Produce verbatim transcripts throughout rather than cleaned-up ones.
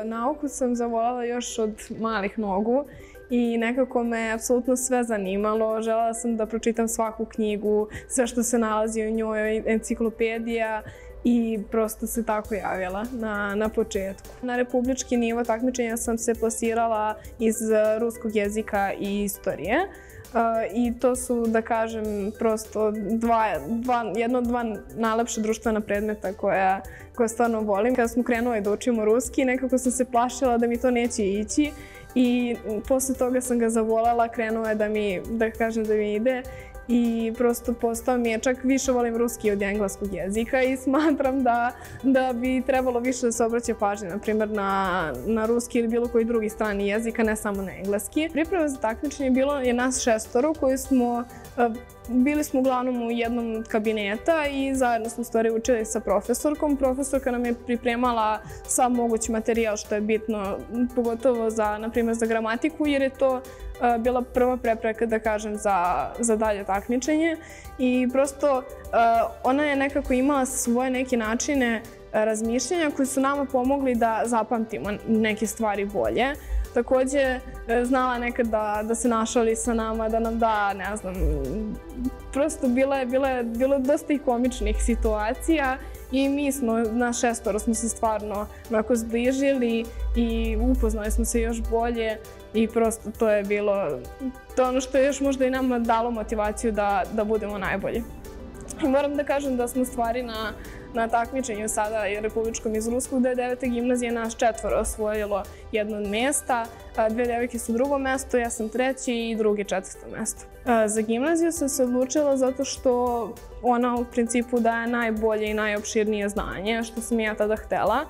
nauku sam zavoljela još od malih nogu i nekako me apsolutno sve zanimalo. Želela sam da pročitam svaku knjigu, sve što se nalazi u njoj, enciklopedija, i prosto se tako javila na, na početku. Na republički nivo takmičenja sam se plasirala iz ruskog jezika i istorije. Uh, I to su, da kažem, prosto dva, dva, jedno od dva najlepša društvena predmeta koja, koja stvarno volim. Kada smo krenuli da učimo ruski, nekako sam se plašila da mi to neće ići i posle toga sam ga zavoljela, krenuo je da mi, da kažem, da mi ide. I prosto postao mi je, čak više volim ruski od engleskog jezika i smatram da, da bi trebalo više da se obraća pažnje, na primjer, na, na ruski ili bilo koji drugi strani jezik, a ne samo na engleski. Priprema za takmičenje bilo je nas šestoro koji smo, bili smo uglavnom u jednom od kabineta i zajedno smo stvari učili sa profesorkom. Profesorka nam je pripremala sav mogući materijal što je bitno, pogotovo za, na primjer, za gramatiku, jer je to bila prva prepreka, da kažem, za, za dalje takmičenje. I prosto ona je nekako imala svoje neke načine razmišljanja koji su nama pomogli da zapamtimo neke stvari bolje. Takođe, znala nekad da, da se našali sa nama, da nam da, ne znam, prosto bilo je, bilo je, bilo je dosta i komičnih situacija i mi smo, na šestoro smo se stvarno onako zbližili i upoznali smo se još bolje i prosto to je bilo, to ono što je još možda i nama dalo motivaciju da, da budemo najbolji. I moram da kažem da smo stvari na Na takmičenju sada i republičkom iz ruskog, da je devete gimnazije nas četvoro osvojilo jedno od mesta, dve devojke su drugo mesto, ja sam treći i drugi četvrto mesto. Za gimnaziju sam se odlučila zato što ona u principu daje najbolje i najopširnije znanje, što sam ja tada htela.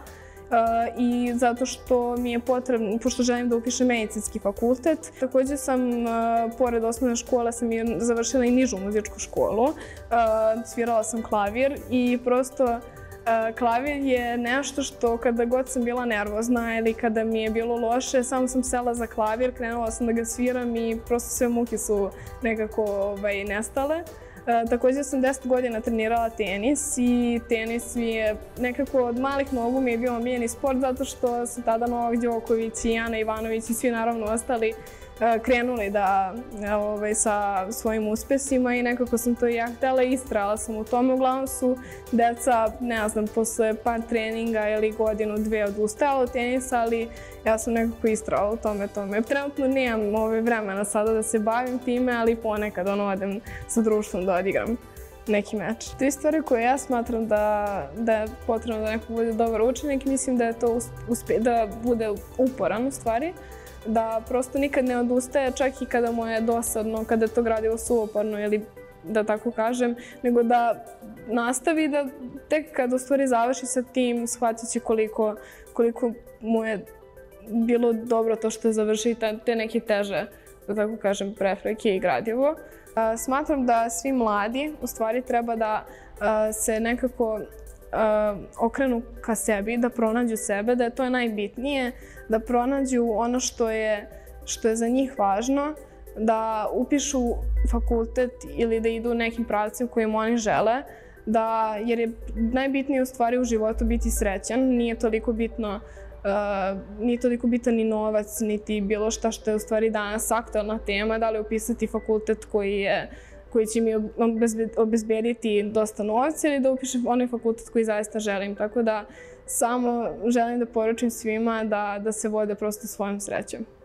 I zato što mi je potrebno, pošto želim da upišem medicinski fakultet. Takođe sam, pored osnovne škole, sam i završila i nižu muzičku školu. Svirala sam klavir i prosto klavir je nešto što kada god sam bila nervozna ili kada mi je bilo loše, samo sam sela za klavir, krenula sam da ga sviram i prosto sve muke su nekako ovaj, nestale. E, također sam deset godina trenirala tenis i tenis mi je nekako od malih nogu mi je bio omiljeni sport zato što su tada Novak Đoković i Ana Ivanović i svi naravno ostali e, krenuli da ovaj, sa svojim uspesima i nekako sam to i ja htjela i istrala sam u tome. Uglavnom su deca, ne znam, posle par treninga ili godinu, dve odustajala od tenisa, ali ja sam nekako istrala u tome tome. Trenutno nemam ove vremena sada da se bavim time, ali ponekad ono odem sa društvom da odigram neki meč. Tri stvari koje ja smatram da, da je potrebno da neko bude dobar učenik, mislim da je to uspe, da bude uporan u stvari, da prosto nikad ne odustaje čak i kada mu je dosadno, kada je to gradivo suvoparno ili da tako kažem, nego da nastavi da tek kad u stvari završi sa tim shvatit će koliko, koliko mu je bilo dobro to što je završi te neke teže, da tako kažem, prepreke i gradivo. Smatram da svi mladi u stvari treba da se nekako okrenu ka sebi, da pronađu sebe, da je to najbitnije, da pronađu ono što je, što je za njih važno, da upišu fakultet ili da idu nekim pravcem kojim oni žele, da, jer je najbitnije u stvari u životu biti srećan, nije toliko bitno Uh, nije toliko bitan ni novac, niti bilo šta što je u stvari danas aktualna tema, da li upisati fakultet koji, je, koji će mi obezbediti dosta novca ili da upišem onaj fakultet koji zaista želim. Tako da samo želim da poručim svima da, da se vode prosto svojom srećom.